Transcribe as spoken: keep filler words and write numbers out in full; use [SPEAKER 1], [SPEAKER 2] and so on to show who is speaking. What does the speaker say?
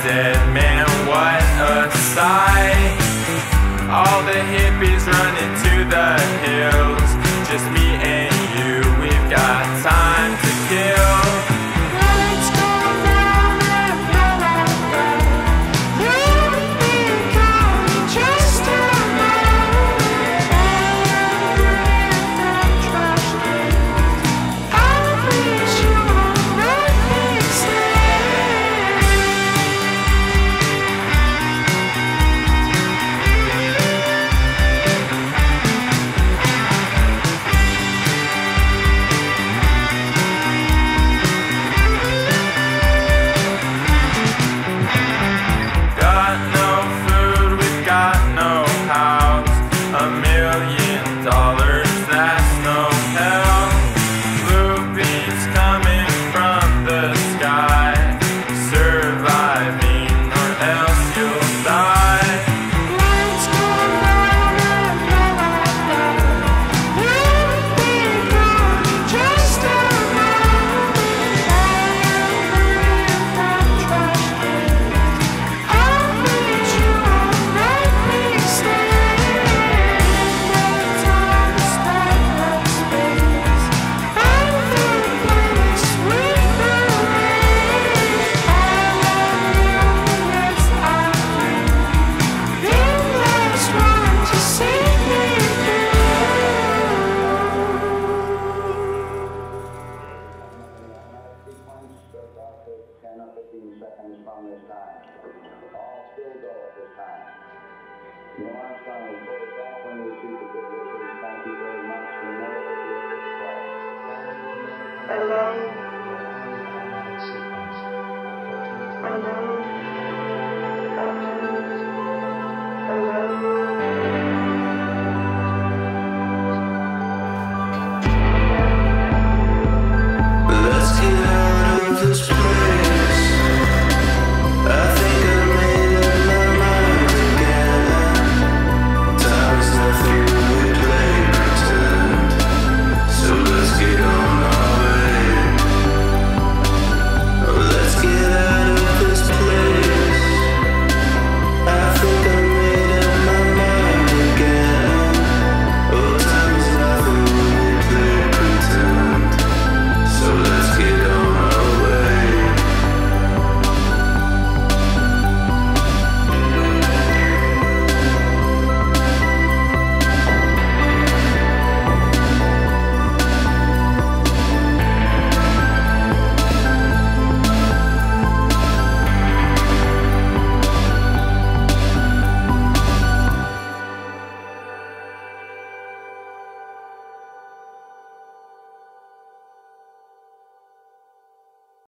[SPEAKER 1] dead man, what a sight. All the hippies running to the hills, just me and you, we've got time to kill.
[SPEAKER 2] Lights go round and round and round. You and me going just around. Every trash can. I wish you would let me stay.
[SPEAKER 1] Got no food, we've got no house. A million dollars, that's no hell. Blue beams coming from the sky. Surviving or else you'll die.
[SPEAKER 2] Lights go round and round and round. You and me going just around. Every trash can. I wish you would let me stay. No time to spend like space. I'm the place we believe. I love you, yes I do. You last one to see me
[SPEAKER 3] Sequence goes out to ten or fifteen seconds from this time. All still go at this time. Neil Armstrong will photograph when we shoot the good wishes. Thank you very much. Remember that you are this close.
[SPEAKER 2] alone.